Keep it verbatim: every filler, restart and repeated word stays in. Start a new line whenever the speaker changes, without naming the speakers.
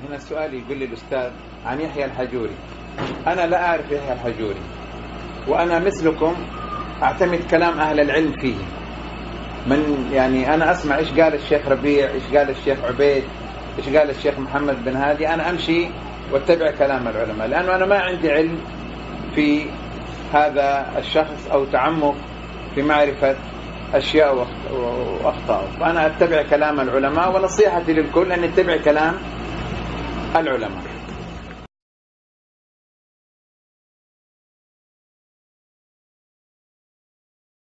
هنا السؤال يقول لي الأستاذ عن يحيى الحجوري. أنا لا أعرف يحيى الحجوري، وأنا مثلكم أعتمد كلام أهل العلم فيه. من يعني أنا أسمع إيش قال الشيخ ربيع، إيش قال الشيخ عبيد، إيش قال الشيخ محمد بن هادي، أنا أمشي واتبع كلام العلماء، لأنه أنا ما عندي علم في هذا الشخص أو تعمق في معرفة أشياء وأخطاء، فأنا أتبع كلام العلماء، ونصيحتي للكل أن يتبع كلام العلماء.